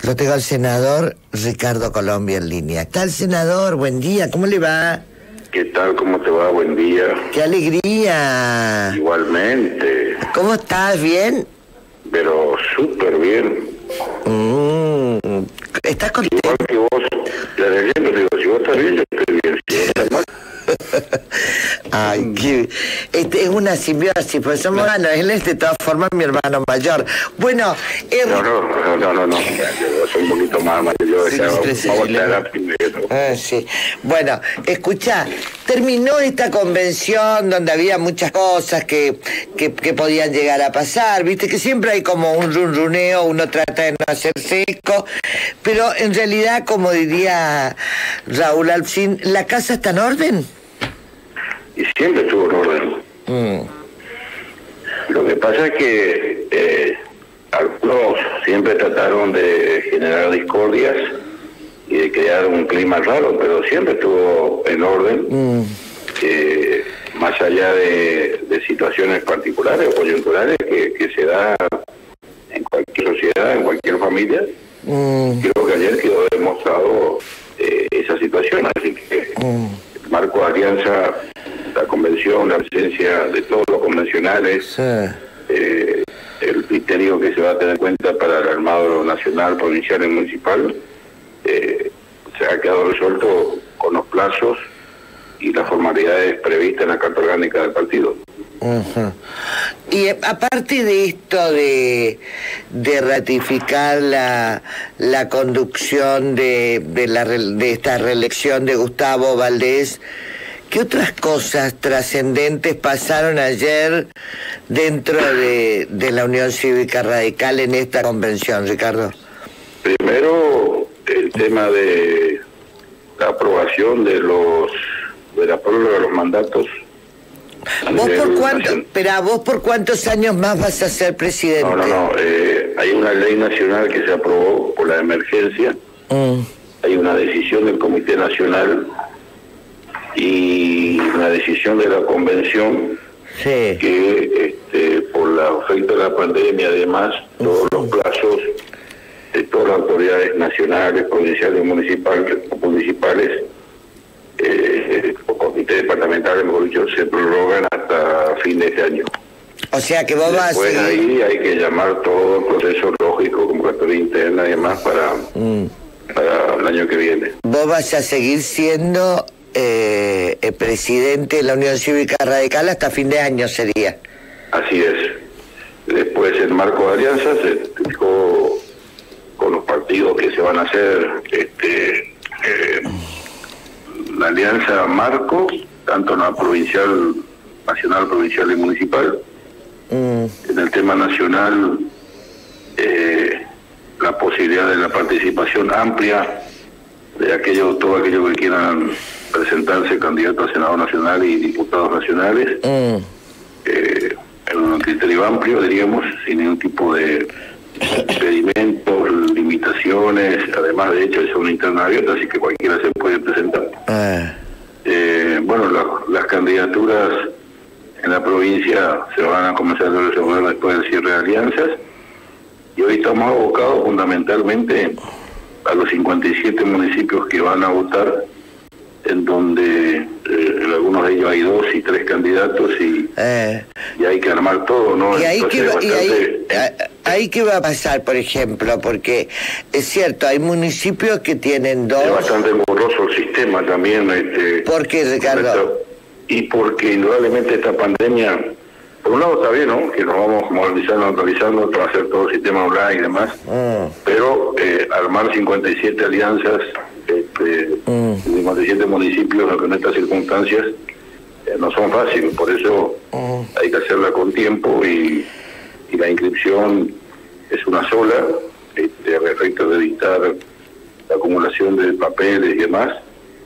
Lo tengo al senador Ricardo Colombia en línea. ¿Qué tal, senador? Buen día, ¿cómo le va? ¿Qué tal? ¿Cómo te va? Buen día. ¡Qué alegría! Igualmente. ¿Cómo estás? ¿Bien? Pero súper bien. ¿Estás contento? Igual que vos. La leyenda, digo, si vos estás bien, yo estoy bien. Si vos estás mal. Ay, que es una simbiosis, pues somos hermanos. Él es de todas formas mi hermano mayor. Bueno, No. Yo soy un poquito más mayor. Sí, Vamos a estar primero. Sí. Bueno, escuchá, terminó esta convención donde había muchas cosas que podían llegar a pasar, viste que siempre hay como un runruneo, uno trata de no hacer seco, pero en realidad, como diría Raúl Alfonsín, ¿la casa está en orden? Y siempre estuvo en orden. Lo que pasa es que algunos siempre trataron de generar discordias y de crear un clima raro, pero siempre estuvo en orden, más allá de situaciones particulares o coyunturales que se da en cualquier sociedad, en cualquier familia. Creo que ayer quedó demostrado esa situación, así que el marco de alianza, la convención, la presencia de todos los convencionales, sí. El criterio que se va a tener en cuenta para el armado nacional, provincial y municipal, se ha quedado resuelto con los plazos y las formalidades previstas en la Carta Orgánica del partido. Y aparte de esto de ratificar la conducción de esta reelección de Gustavo Valdés, ¿qué otras cosas trascendentes pasaron ayer dentro de la Unión Cívica Radical en esta convención, Ricardo? Primero, el tema de la aprobación de la prórroga de los mandatos. ¿Vos por cuántos años más vas a ser presidente? No. Hay una ley nacional que se aprobó por la emergencia. Hay una decisión del Comité Nacional y una decisión de la convención, sí, que por el efecto de la pandemia, además, todos los plazos de todas las autoridades nacionales, provinciales y municipales, o comités departamentales, mejor dicho, se prorrogan hasta fin de este año. O sea que vos vas a seguir... ahí hay que llamar todo el proceso lógico, convocatoria interna y demás para el año que viene. Vos vas a seguir siendo el presidente de la Unión Cívica Radical hasta fin de año, sería. Así es. Después, el marco de alianza se fijó con los partidos que se van a hacer la alianza marco, tanto en la provincial, nacional, provincial y municipal. En el tema nacional, la posibilidad de la participación amplia de todo aquello que quieran presentarse candidatos a Senado Nacional y diputados nacionales, en un criterio amplio, diríamos, sin ningún tipo de impedimentos, limitaciones. Además, de hecho, es una interna abierta, así que cualquiera se puede presentar. Bueno, las candidaturas en la provincia se van a comenzar a resolver después del cierre de alianzas, y hoy estamos abocados fundamentalmente a los 57 municipios que van a votar, en donde en algunos de ellos hay 2 y 3 candidatos y hay que armar todo, ¿no? ¿Y ahí qué va a pasar, por ejemplo? Porque es cierto, hay municipios que tienen 2... Es bastante moroso el sistema también. ¿Por qué, Ricardo? Y porque indudablemente esta pandemia, por un lado está bien, ¿no?, que nos vamos movilizando, actualizando para hacer todo el sistema online y demás, pero armar 57 alianzas, 57 municipios en estas circunstancias no son fáciles, por eso hay que hacerla con tiempo, y la inscripción es una sola, a efecto de evitar la acumulación de papeles y demás,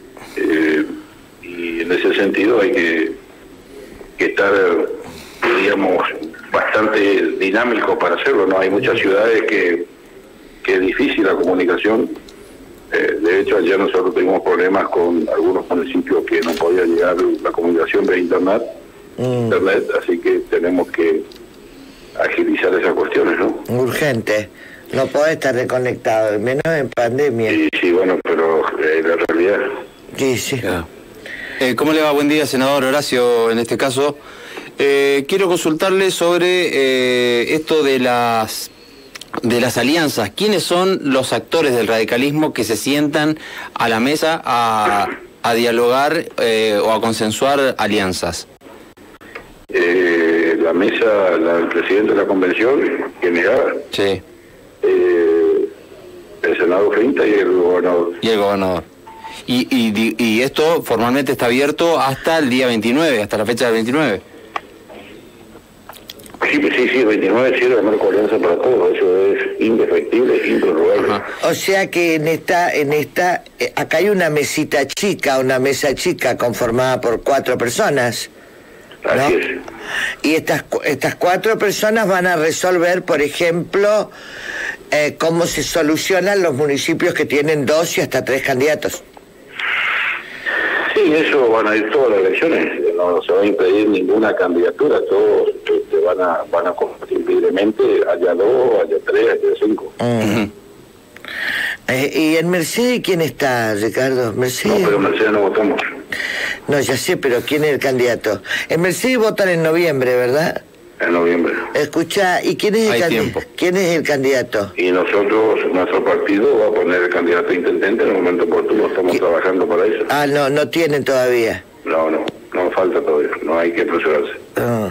y en ese sentido hay que estar, digamos, bastante dinámico para hacerlo, ¿no? Hay muchas ciudades que es difícil la comunicación. De hecho, ayer nosotros tuvimos problemas con algunos municipios que no podía llegar la comunicación de internet, así que tenemos que agilizar esas cuestiones, ¿no? Urgente. No podés estar desconectado, menos en pandemia. Sí, sí, bueno, pero la realidad. Sí, sí. Claro. ¿Cómo le va? Buen día, senador Horacio, en este caso. Quiero consultarle sobre esto de las alianzas. ¿Quiénes son los actores del radicalismo que se sientan a la mesa a dialogar o a consensuar alianzas? La mesa, el presidente de la convención, quien era, Sí. el senador Frinta y el gobernador. Y el gobernador. Y esto formalmente está abierto hasta el día 29, hasta la fecha del 29. Sí, 29 sí, la marco alianza para todos, eso es indefectible, improrrogable. Ajá. O sea que acá hay una mesa chica conformada por 4 personas. ¿No? Así es. Y estas 4 personas van a resolver, por ejemplo, cómo se solucionan los municipios que tienen 2 y hasta 3 candidatos. Sí, eso van a ir todas las elecciones, no se va a impedir ninguna candidatura, todos van a competir libremente, haya 2, haya 3, haya 5. ¿Y en Mercedes quién está, Ricardo? ¿Mercedes? No, pero Mercedes no votamos. No, ya sé, pero ¿quién es el candidato? En Mercedes votan en noviembre, ¿verdad? En noviembre. Escucha, ¿y quién es quién es el candidato? Y nosotros, nuestro partido va a poner el candidato a intendente en el momento oportuno, estamos trabajando para eso. Ah, no tienen todavía. No falta todavía, no hay que apresurarse. Ah.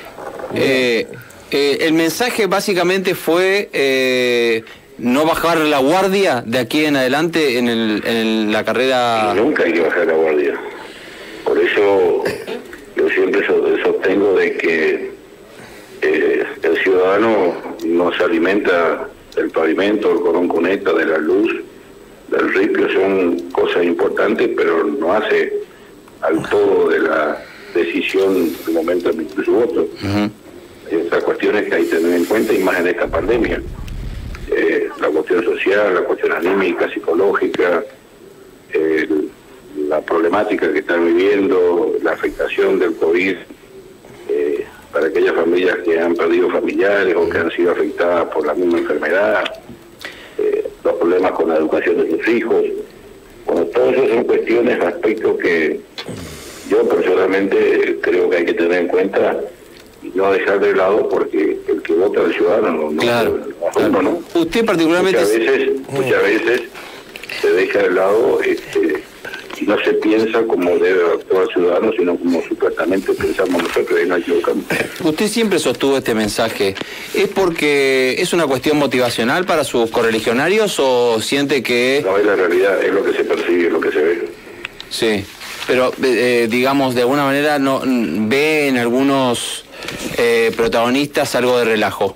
El mensaje básicamente fue no bajar la guardia de aquí en adelante en la carrera. Y nunca hay que bajar la guardia. Por eso yo siempre sostengo de que el ciudadano no se alimenta del pavimento, el cordón cuneta, de la luz, del ripio, son cosas importantes, pero no hace al todo de la decisión del momento de emitir su voto. Hay otras cuestiones que hay que tener en cuenta, y más en esta pandemia. La cuestión social, la cuestión anímica, psicológica, la problemática que están viviendo, la afectación del COVID, para aquellas familias que han perdido familiares o que han sido afectadas por la misma enfermedad, los problemas con la educación de sus hijos. Bueno, todo eso son cuestiones, aspectos que yo personalmente creo que hay que tener en cuenta y no dejar de lado, porque el que vota es el ciudadano, no. Claro. ¿No? Usted particularmente... Muchas veces se deja de lado y no se piensa como debe actuar el ciudadano, sino como supuestamente pensamos nosotros, y nos equivocamos. Usted siempre sostuvo este mensaje. ¿Es porque es una cuestión motivacional para sus correligionarios o siente que...? No, es la realidad, es lo que se percibe, es lo que se ve. Sí, pero digamos, de alguna manera no ve en algunos protagonistas algo de relajo.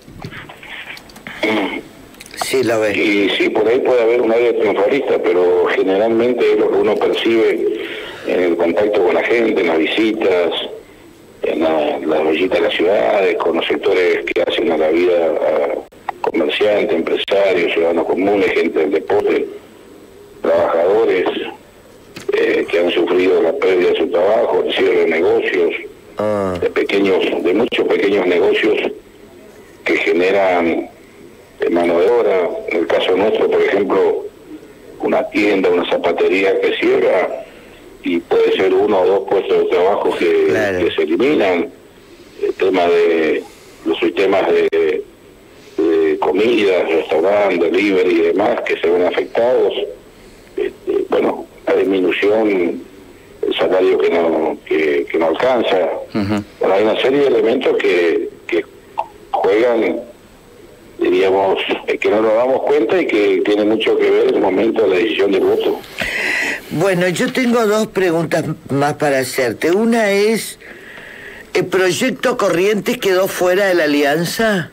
Sí, lo ve. Y sí, por ahí puede haber un aire triunfalista, pero generalmente es lo que uno percibe en el contacto con la gente, en las visitas, en las visitas a las ciudades, con los sectores que hacen a la vida a comerciantes, empresarios, ciudadanos comunes, gente del deporte, trabajadores que han sufrido la pérdida de su trabajo, el cierre de negocios, de muchos pequeños negocios que generan mano de obra. En el caso nuestro, por ejemplo, una tienda, una zapatería que cierra y puede ser 1 o 2 puestos de trabajo que se eliminan. El tema de los sistemas de comidas, restaurantes, delivery y demás que se ven afectados. Bueno, la disminución, el salario que no alcanza. Bueno, hay una serie de elementos que juegan, diríamos, que no nos damos cuenta y que tiene mucho que ver el momento de la decisión del voto. Bueno, yo tengo 2 preguntas más para hacerte. Una es, ¿el proyecto Corrientes quedó fuera de la alianza?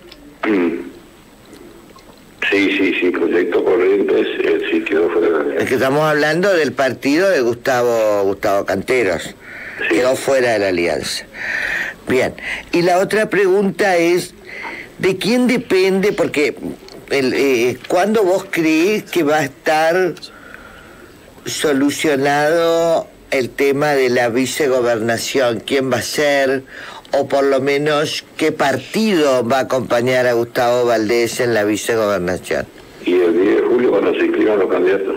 Sí, proyecto Corrientes sí quedó fuera de la alianza. Es que estamos hablando del partido de Gustavo Canteros. Sí. Quedó fuera de la alianza. Bien, y la otra pregunta es, ¿de quién depende? Porque ¿cuándo vos creés que va a estar solucionado el tema de la vicegobernación? ¿Quién va a ser? o por lo menos qué partido va a acompañar a Gustavo Valdés en la vicegobernación? Y el 10 de julio cuando se inscriban los candidatos.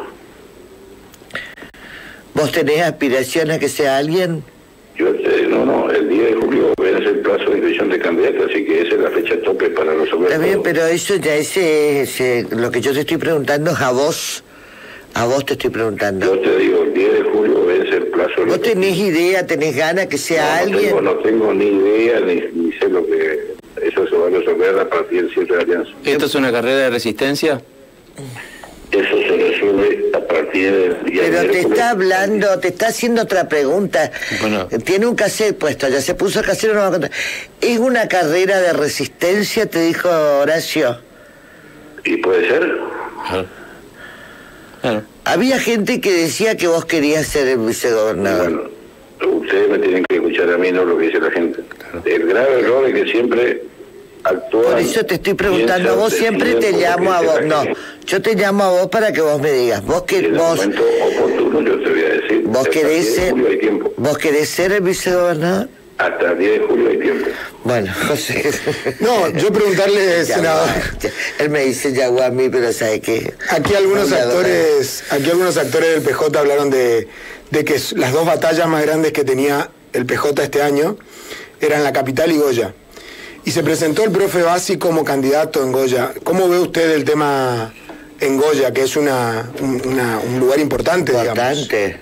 ¿Vos tenés aspiración a que sea alguien? No, el 10 de julio vence el plazo de inscripción de candidatos, así que esa es la fecha tope para resolver. Está bien, todo. pero eso ya lo que yo te estoy preguntando es a vos te estoy preguntando. Yo te digo, el 10 de julio vence el plazo. ¿Vos tenés idea, tenés ganas que sea alguien? No tengo ni idea, ni sé lo que... Eso se va a resolver a partir del cierre de alianza. ¿Esto es una carrera de resistencia? Eso se resuelve a partir del día. Pero te está hablando, te está haciendo otra pregunta. Bueno. Tiene un cassette puesto, ya se puso el cassette, no va a contar. ¿Es una carrera de resistencia, te dijo Horacio? ¿Y puede ser? Claro. Había gente que decía que vos querías ser el vicegobernador. Bueno, ustedes me tienen que escuchar a mí, no lo que dice la gente. El grave error es que siempre actúan... Por eso te estoy preguntando a vos, siempre te llamo a vos. No, yo te llamo a vos para que vos me digas. Vos que en el vos... momento oportuno yo te voy a decir. ¿Vos querés ser, julio hay tiempo. ¿Vos querés ser el vicegobernador? Hasta el 10 de julio hay tiempo. Bueno, José. No, yo preguntarle, senador. Él me dice Yaguá a mí, pero ¿sabe qué? Aquí algunos actores del PJ hablaron de que las dos batallas más grandes que tenía el PJ este año eran la capital y Goya. Y se presentó el profe Bassi como candidato en Goya. ¿Cómo ve usted el tema en Goya, que es un lugar importante, digamos? Importante.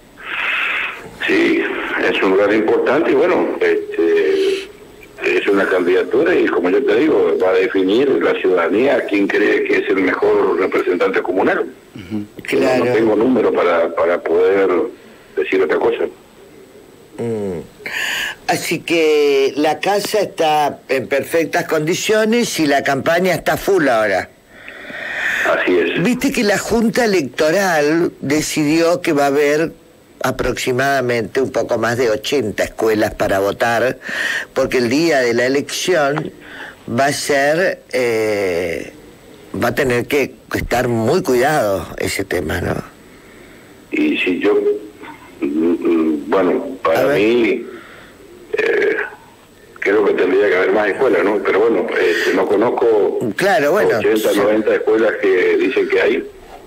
Sí, es un lugar importante y bueno, es una candidatura y como yo te digo, va a definir la ciudadanía quién cree que es el mejor representante comunal. Claro. No tengo número para poder decir otra cosa. Así que la casa está en perfectas condiciones y la campaña está full ahora. Así es. Viste que la Junta Electoral decidió que va a haber aproximadamente un poco más de 80 escuelas para votar, porque el día de la elección va a ser, va a tener que estar muy cuidado ese tema, ¿no? Y si yo, bueno, para mí, creo que tendría que haber más escuelas, ¿no? Pero bueno, no conozco claro, bueno, 80, 90 escuelas que dicen que hay.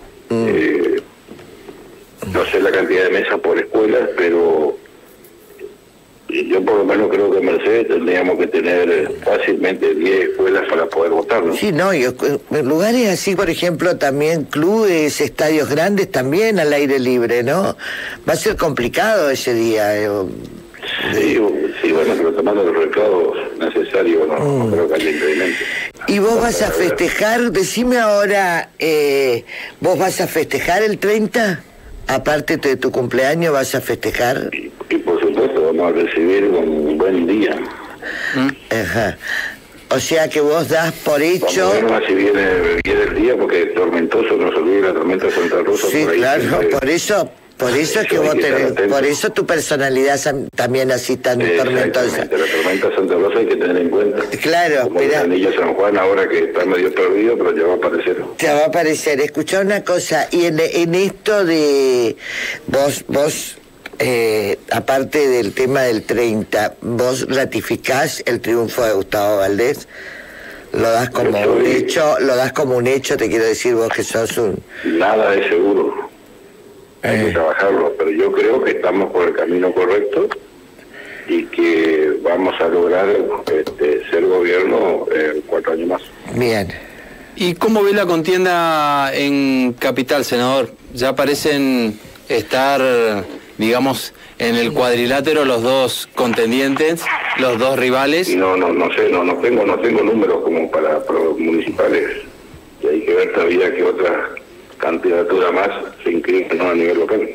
No sé la cantidad de mesas por escuela, pero yo por lo menos creo que en Mercedes tendríamos que tener fácilmente 10 escuelas para poder votar, ¿no? Sí, no, y en lugares así, por ejemplo, también clubes, estadios grandes también al aire libre, ¿no? Va a ser complicado ese día. Sí, bueno, pero tomando los recaudos necesarios, no creo que haya impedimento. ¿Y vos vas a festejar? Decime ahora, ¿vos vas a festejar el 30? Aparte de tu cumpleaños, ¿vas a festejar? Y por supuesto, vamos a recibir un buen día. Ajá. O sea que vos das por hecho... Vamos a ver si viene el día, porque es tormentoso, no se olvide la tormenta Santa Rosa. Sí, por ahí, claro, por eso es que vos tenés, por eso tu personalidad también así tan tormentosa. La tormenta Santa Rosa hay que tener en cuenta. Claro, como pero... el anillo San Juan ahora que está medio perdido, pero ya va a aparecer. Ya va a aparecer. Escuchá una cosa, y en esto de vos aparte del tema del 30, ¿vos ratificás el triunfo de Gustavo Valdés? ¿Lo das como un hecho? ¿Lo das como un hecho? Te quiero decir vos que sos un... Nada es seguro. Hay que trabajarlo, pero yo creo que estamos por el camino correcto y que vamos a lograr ser gobierno 4 años más. Bien. ¿Y cómo ve la contienda en Capital, senador? Ya parecen estar, digamos, en el cuadrilátero los dos contendientes, los dos rivales. Y no sé, no tengo números como para los municipales. Y hay que ver todavía que otra candidatura más se inscribe, ¿no?, a nivel local.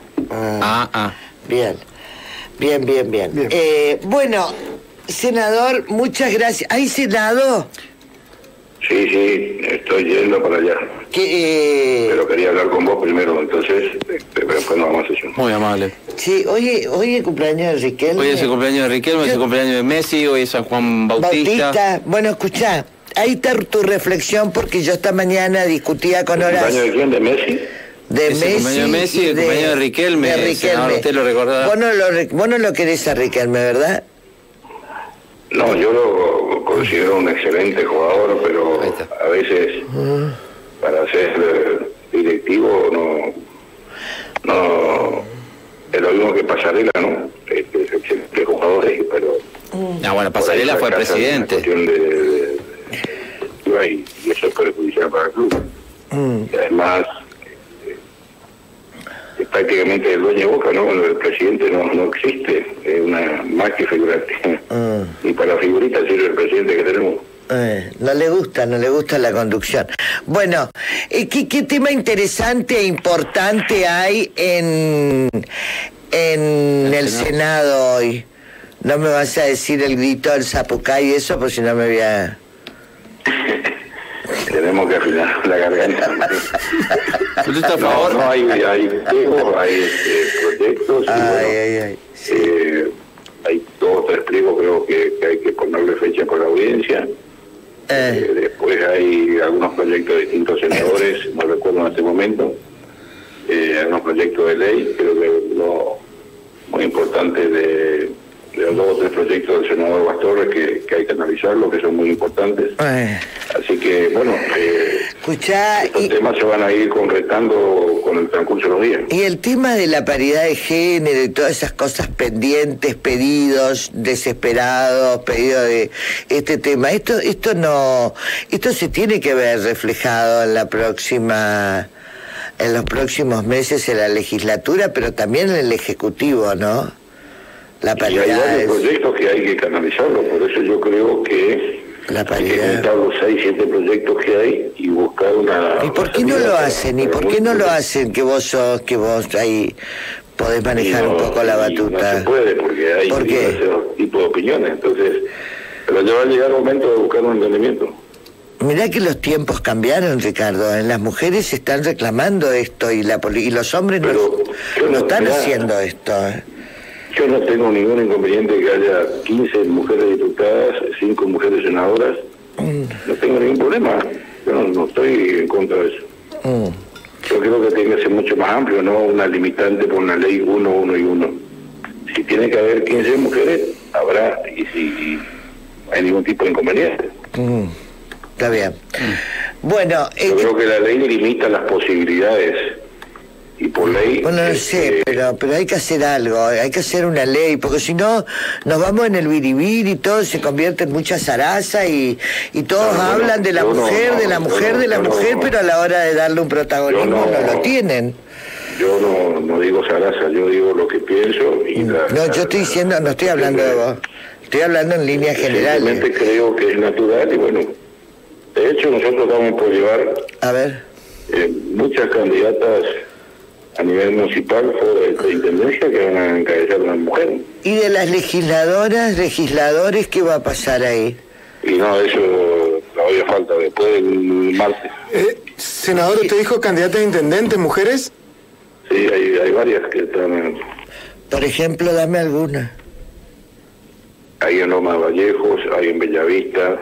Bien. Bueno, senador, muchas gracias. ¿Hay senado? Sí, estoy yendo para allá. Pero quería hablar con vos primero, entonces después nos vamos a hacer. Muy amable. Sí, hoy es el cumpleaños de Riquelme. Hoy es el cumpleaños de Riquelme, es el cumpleaños de Messi, hoy es San Juan Bautista. Bueno, escuchá, ahí está tu reflexión, porque yo esta mañana discutía con Horacio. ¿El cumpleaños de quién? ¿De Messi? De es Messi, el cumpleaños de Messi y el cumpleaños de Riquelme. De Riquelme. Senador, usted lo recordará. Vos no lo querés a Riquelme, ¿verdad? No, yo lo considero un excelente jugador, pero a veces para ser directivo no es lo mismo que Pasarela, ¿no? Es excelente jugador, pero... bueno, Pasarela fue presidente. Y eso es perjudicial para el club. Y además, es prácticamente el dueño de Boca, ¿no? El presidente no existe, es una más que figurante. Y para la figurita sirve el presidente que tenemos. No le gusta la conducción. Bueno, ¿qué tema interesante e importante hay en el Senado hoy? No me vas a decir el grito del Zapucay y eso, porque si no me voy a... Tenemos que afinar la garganta. ¿Usted está a favor? No, hay proyectos. Hay 2 o 3 pliegos, creo que hay que ponerle fecha por la audiencia. Después hay algunos proyectos de distintos senadores, no recuerdo en este momento. Algunos proyectos de ley, creo que lo muy importante de los 2 o 3 proyectos del senador Bastorres que hay que analizarlo, que son muy importantes. Así que, bueno, estos temas se van a ir concretando con el transcurso de los días. Y el tema de la paridad de género y todas esas cosas pendientes, pedidos desesperados, pedidos de este tema, esto se tiene que ver reflejado en los próximos meses en la legislatura, pero también en el Ejecutivo, ¿no? La paridad. Y hay varios proyectos que hay que canalizarlo, por eso yo creo que la paridad. Hay que juntar los 6, 7 proyectos que hay y buscar una... ¿Y por qué no lo hacen? ¿Y por qué no lo hacen que vos ahí podés manejar un poco la batuta? No se puede, porque hay diversos tipos de opiniones, entonces... Pero ya va a llegar el momento de buscar un entendimiento. Mirá que los tiempos cambiaron, Ricardo. Las mujeres están reclamando esto y los hombres no están haciendo esto. Yo no tengo ningún inconveniente que haya 15 mujeres diputadas, 5 mujeres senadoras. No tengo ningún problema. Yo no estoy en contra de eso. Yo creo que tiene que ser mucho más amplio, no una limitante por una ley 1 y 1. Si tiene que haber 15 mujeres, habrá, y si no hay ningún tipo de inconveniente. Está bien. Bueno, yo creo que la ley limita las posibilidades. Y por ley... Bueno, no sé, pero hay que hacer algo, hay que hacer una ley, porque si no, nos vamos en el biribir y todo se convierte en mucha zaraza y todos hablan de la mujer, pero a la hora de darle un protagonismo no lo tienen. Yo no digo zaraza, yo digo lo que pienso y... yo estoy diciendo, no estoy hablando de vos, estoy hablando en líneas generales. Simplemente creo que es natural y bueno, de hecho nosotros vamos por llevar... A ver. Muchas candidatas a nivel municipal de intendencia que van a encabezar una mujer. ¿Y de las legisladores, qué va a pasar ahí? Y no, eso todavía falta, después del martes. Senador, ¿usted dijo candidata a intendente, mujeres? Sí, hay varias que están... Por ejemplo, dame alguna. Hay en Loma de Vallejos, hay en Bellavista.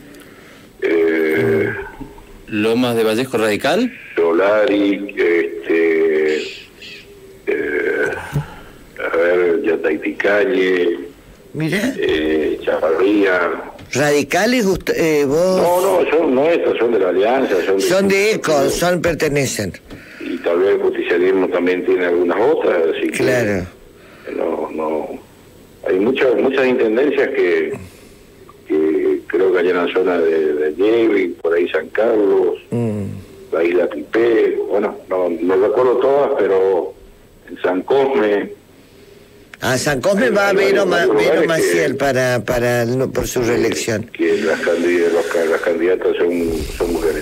¿Lomas de Vallejo Radical? Solari, Yataiticalle, Chavarría. ¿Radicales vos? No, estos son de la Alianza. Son de ECO, pertenecen. Y tal vez el justicialismo también tiene algunas otras, así que... Claro. No. Hay muchas intendencias que creo que hay en la zona de Llevi, por ahí San Carlos, la isla Pipé, bueno, no recuerdo todas, pero en San Cosme. San Cosme va a Vero Maciel por su reelección. Que las candidatas son mujeres.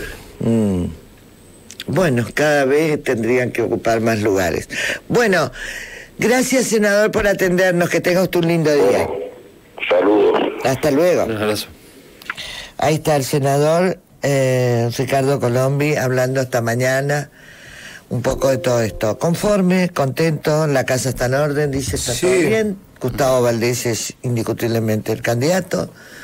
Bueno, cada vez tendrían que ocupar más lugares. Bueno, gracias, senador, por atendernos. Que tengas un lindo día. Saludos. Hasta luego. Un abrazo. Ahí está el senador Ricardo Colombi hablando esta mañana un poco de todo esto. Conforme, contento, la casa está en orden, dice, está todo bien. Gustavo Valdés es indiscutiblemente el candidato.